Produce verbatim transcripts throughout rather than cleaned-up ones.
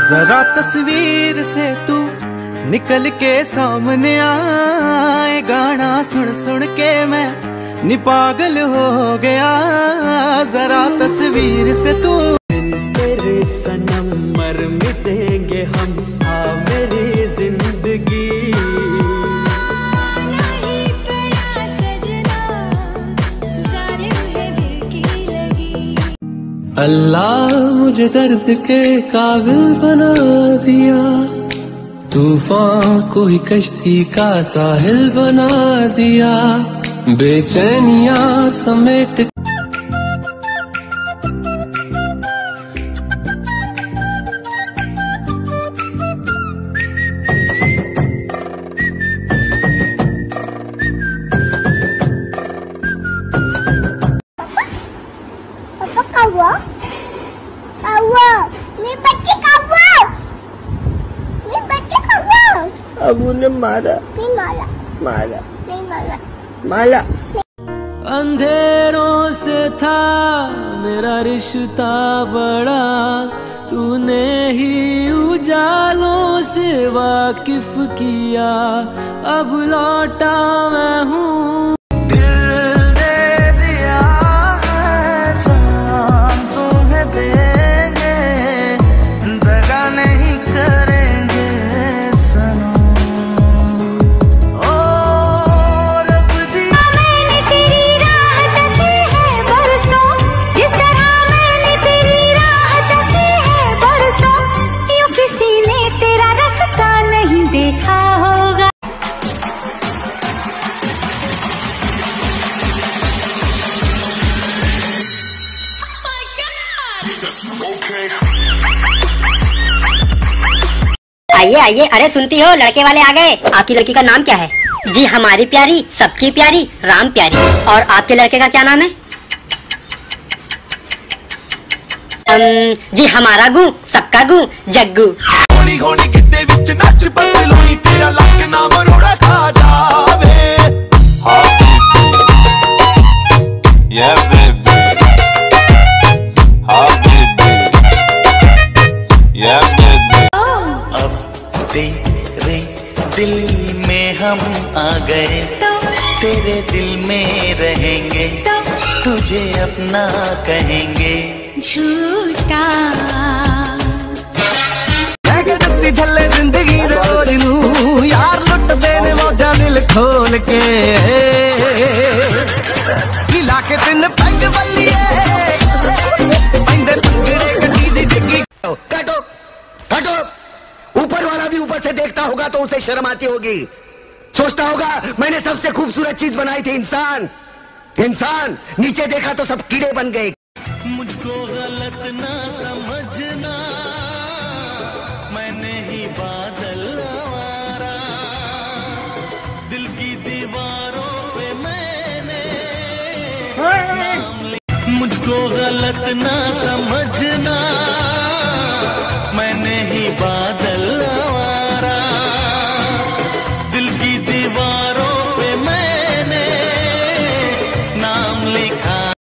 जरा तस्वीर से तू निकल के सामने आए, गाना सुन सुन के मैं नी पागल हो गया। जरा तस्वीर से तू तेरे सनम मर मिटेंगे हम, आ मेरी जिंदगी। अल्लाह मुझे दर्द के काबिल बना दिया, तूफान को ही कश्ती का साहिल बना दिया, बेचैनियां समेट अबू ने मारा नहीं मारा मारा नहीं मारा मारा। अंधेरों से था मेरा रिश्ता बड़ा, तूने ही उजालों से वाकिफ किया, अब लौटा मैं हूँ। दिल दे दिया है जान तुम्हें देंगे, दगा नहीं करेंगे सनम। आइए आइए, अरे सुनती हो लड़के वाले आ गए। आपकी लड़की का नाम क्या है? जी हमारी प्यारी, सबकी प्यारी, राम प्यारी। और आपके लड़के का क्या नाम है? अम, जी हमारा गू, सबका गू, जग्गू। होली होली किते विच नच बदलोनी, तेरा लक नाम रोड़ा खा जावे। Yeah baby, हाँ baby, yeah baby। अब तेरे दिल में हम आ गए, तेरे दिल में रहेंगे, तुझे अपना कहेंगे। झूठा थले जिंदगी रोज नू यार लुट देने मौजा दिल खोल के, मिला के तीन पैग बल्लिए पैंदे पंगड़े कटी दी डिग्गी। काटो काटो, ऊपर वाला भी ऊपर से देखता होगा तो उसे शर्म आती होगी, सोचता होगा मैंने सबसे खूबसूरत चीज बनाई थी इंसान। इंसान नीचे देखा तो सब कीड़े बन गए। मुझको गलत ना समझना, मैंने ही बादल आवारा, दिल की दीवारों पे मैंने नाम लिखा। मुझको गलत ना समझना, मैंने ही बादल आवारा, दिल की दीवारों पे मैंने नाम लिखा।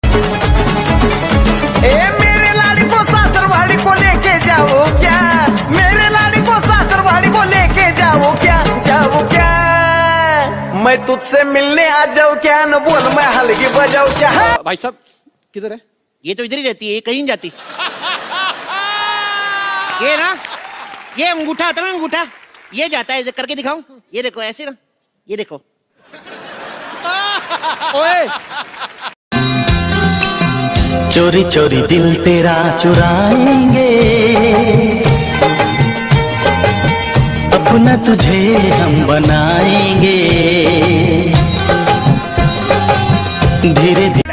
ए मेरे लाड़ी को सासरवाड़ी को लेके जाओ क्या, मेरे लाड़ी को सासरवाड़ी को लेके जाओ क्या, जाओ क्या, मैं तुझसे मिलने आ जाऊँ क्या, न बोल मैं हल्की बजाऊँ क्या। भाई साहब किधर है? ये तो इधर ही रहती है, ये कहीं नहीं जाती। ये ना, ये अंगूठा आता ना, अंगूठा ये जाता है, करके दिखाऊं? ये देखो ऐसे ना, ये देखो। ओए चोरी चोरी दिल तेरा चुराएंगे, अपना तुझे हम बनाएंगे, धीरे धीरे।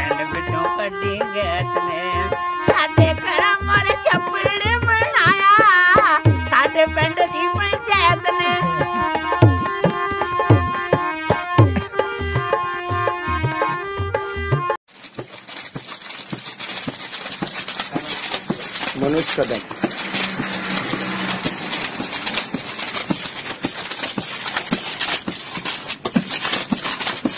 मनोज कदम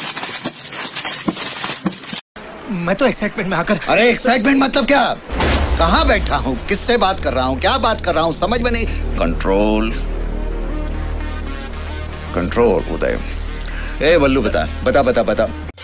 मैं तो एक्साइटमेंट में आकर। अरे एक्साइटमेंट मतलब क्या? कहाँ बैठा हूँ, किससे बात कर रहा हूँ, क्या बात कर रहा हूँ, समझ में नहीं। कंट्रोल कंट्रोल उदय। ए बल्लू बता बता बता बता